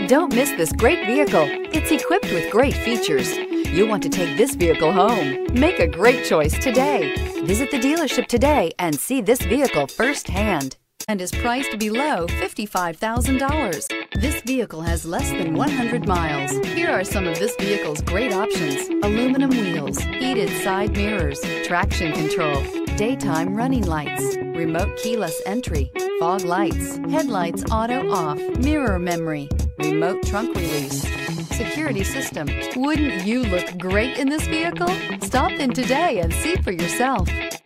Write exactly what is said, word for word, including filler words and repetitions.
Don't miss this great vehicle. It's equipped with great features. You want to take this vehicle home. Make a great choice today. Visit the dealership today and see this vehicle firsthand, and is priced below fifty-five thousand dollars. This vehicle has less than one hundred miles. Here are some of this vehicle's great options: aluminum wheels, heated side mirrors, traction control, daytime running lights, remote keyless entry, fog lights, headlights auto off, mirror memory, remote trunk release, security system. Wouldn't you look great in this vehicle? Stop in today and see for yourself.